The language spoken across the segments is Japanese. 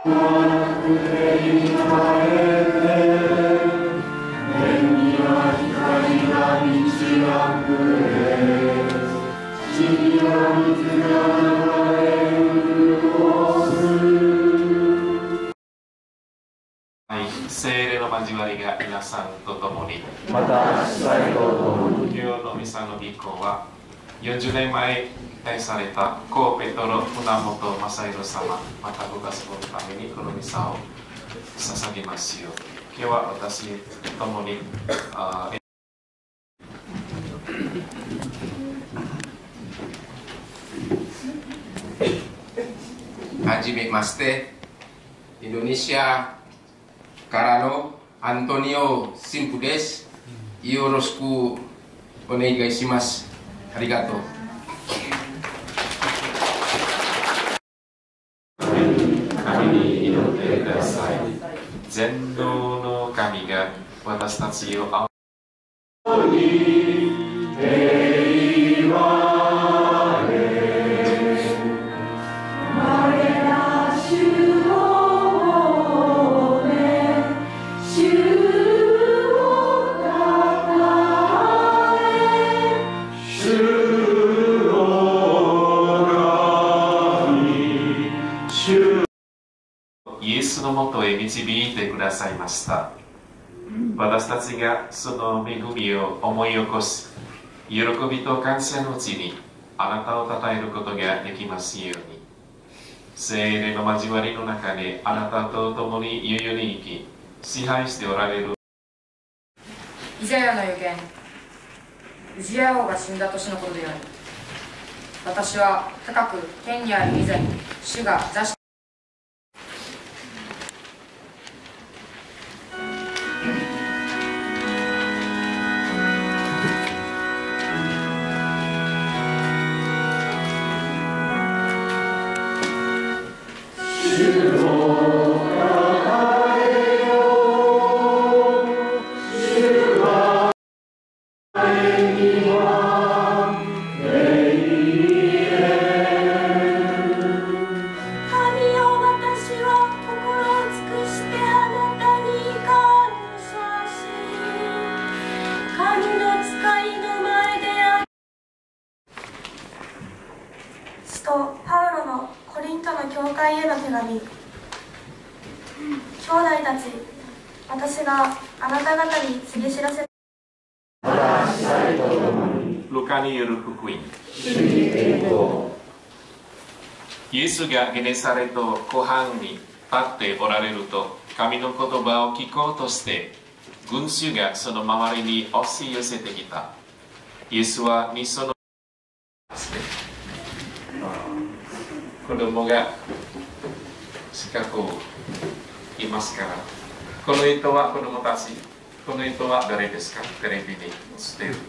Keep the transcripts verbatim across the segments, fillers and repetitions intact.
聖霊の交わりが皆さんと共に、 また主催と共に。 今日のミサの御子はよんじゅうねんまえ愛されたコーペトロ船本正弘様、またご家族のためにこのミサを捧げますよ。今日は私と共にあはじめまして、インドネシアからのアントニオ・シンプです。よろしくお願いします。ありがとう。 神に祈ってください。全能の神が私たちを仰イエスのもとへ導いてくださいました。私たちがその恵みを思い起こす喜びと感謝のうちにあなたを称えることができますように、聖霊の交わりの中であなたと共にゆゆに生き支配しておられる。 イザヤの予言、ウジヤ王が死んだ年のことである。私は高く天にある御座に主が座してパウロのコリントの教会への手紙。兄弟たち、私があなた方に告げ知らせルカによる福音。イエスがゲネサレト湖畔に立っておられると、神の言葉を聞こうとして群衆がその周りに押し寄せてきた。イエスはにその子供が近くいますから、この人は子供たち、この人は誰ですか？テレビに映っている。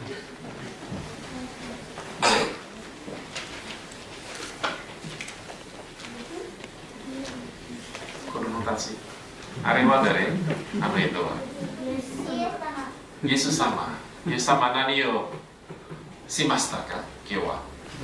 子供たち、あれは誰？あの人はイエス様。イエス様何をしましたか？今日は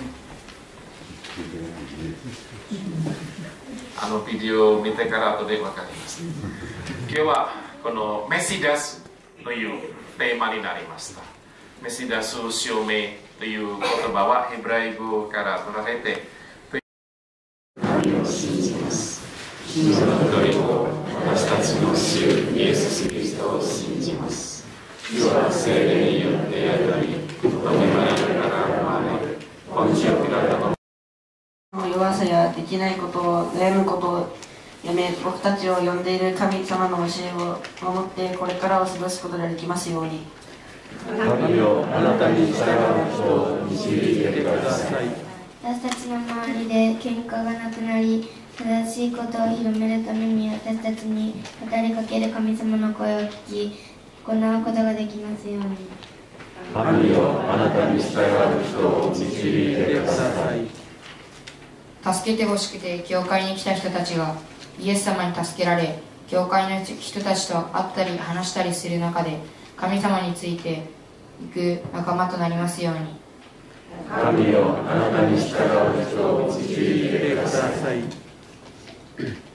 あのビデオを見てから後で分かります。今日はこのメシダスというテーマになりました。メシダス証明という言葉はヘブライ語から取られて、神を信じます。その一人も私たちの主イエス・キリストを信じます。主は聖霊によって宿り、富マリアから生まれ、ポンチオピラトの弱さやできないことを悩むことをやめ、僕たちを呼んでいる神様の教えを守ってこれからを過ごすことができますように。 神よ、あなたに従う人を導いてください。 私たちの周りで喧嘩がなくなり、正しいことを広めるために私たちに語りかける神様の声を聞き、行うことができますように。 神よ、あなたに従う人を導いてください。 助けてほしくて教会に来た人たちがイエス様に助けられ、教会の人たちと会ったり話したりする中で神様についていく仲間となりますように。 神よ、あなたに従う人を導いてください。 日々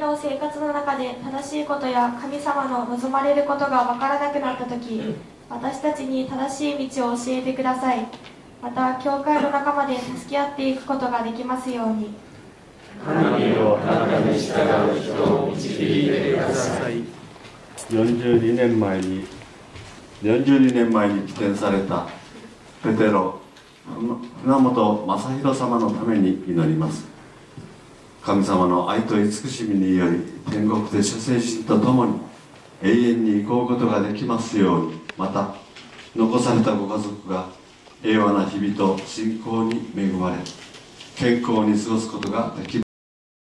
の生活の中で正しいことや神様の望まれることが分からなくなったとき、私たちに正しい道を教えてください。また教会の仲間で助け合っていくことができますように。 神よ、あなたに従う人を導いてください。 よんじゅうにねんまえによんじゅうにねんまえに起点されたペテロ船本正弘様のために祈ります。神様の愛と慈しみにより天国で諸聖人と共に永遠に行こうことができますように。また残されたご家族が平和な日々と信仰に恵まれ健康に過ごすことができます。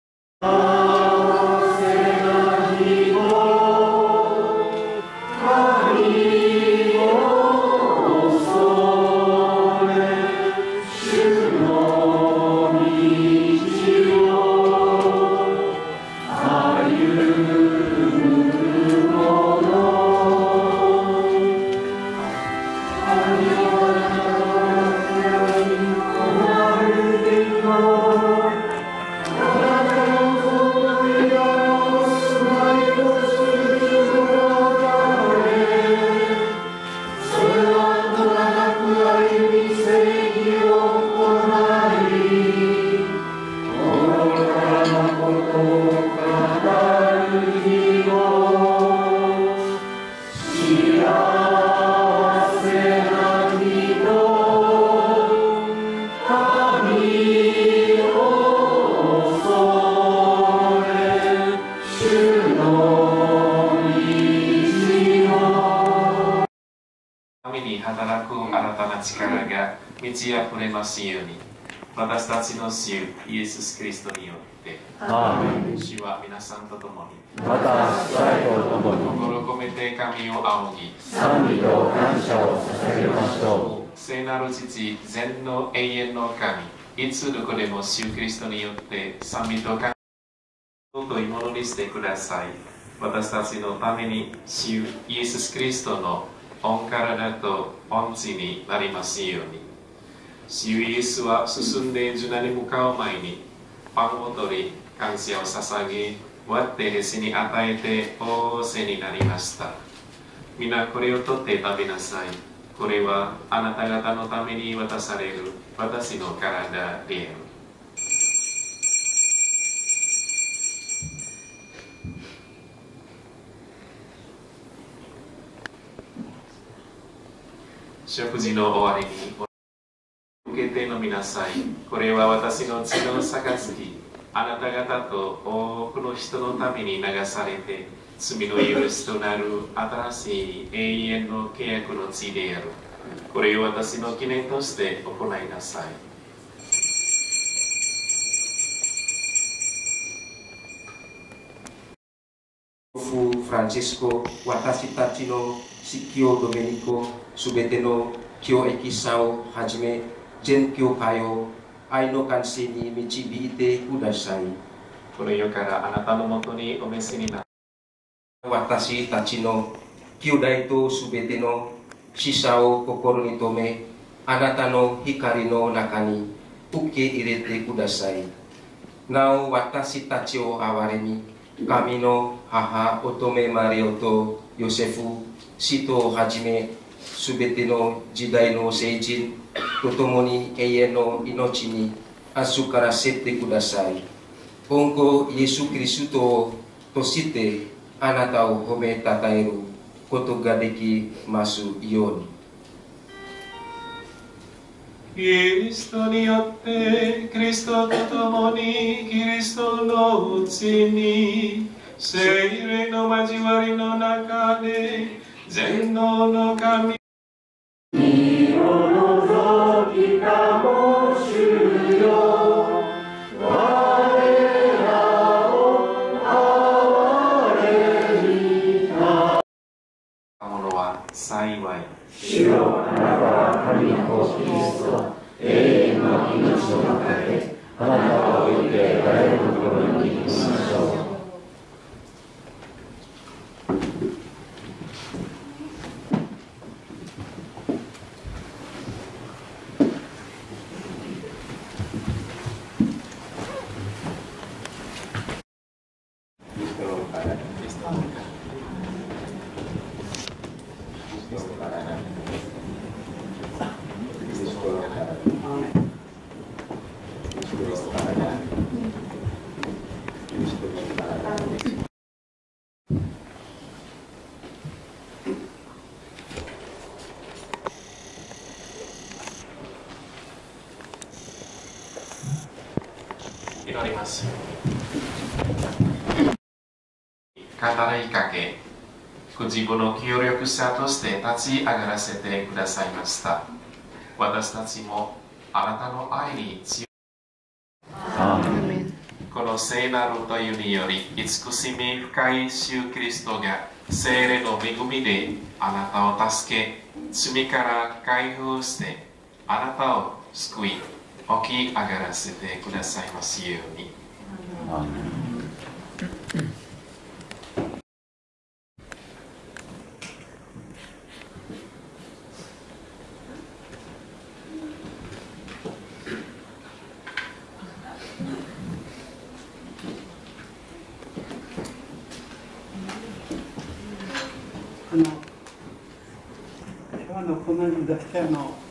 私たちの主イエス・キリストによってアーメン。 主は皆さんと共にまた最後と共に心込めて神を仰ぎ賛美と感謝を捧げましょう。聖なる父、全の永遠の神、いつどこでも主キリストによって賛美と感謝をと祈りしてください。私たちのために主イエス・キリストの御体と御血になりますように。主イエスは進んでジュナに向かう前にパンを取り感謝を捧げ割って弟子に与えて仰せになりました。皆これを取って食べなさい。これはあなた方のために渡される私の体である。食事の終わりに受けて飲みなさい。これは私の血の杯、あなた方と多くの人のために流されて罪の許しとなる新しい永遠の契約の血である。これを私の記念として行いなさい。 フランシスコ、私たちの司教ドメニコ、すべての教益者をはじめ、全教会を愛の完成に導いてください。 この世からあなたのもとにお召しになる私たちの兄弟とすべての死者を心に留め、あなたの光の中に受け入れてください。なお私たちを憐れみ、神の母乙女マリオとヨセフ、使徒をはじめ、すべての時代の聖人と共に永遠の命に預からせてください。今後イエス・キリストを通してあなたを褒めたたえることができますように。 キリストによってキリストと共にキリストのうちに聖霊の交わりの中で全能の神身を除きかも主よ、我らを憐れみたものは幸い。 主よ、あなたは神の子キリスト、永遠の命の中であなたを置いて誰のところに行きましょう。 祈ります。語りかけ、ご自分の協力者として立ち上がらせてくださいました。私たちもあなたの愛に強い。この聖なるというにより、慈しみ深い主キリストが聖霊の恵みであなたを助け、罪から解放して、あなたを救い、起き上がらせてくださいますように。アーメン。 あの今日のこの出したの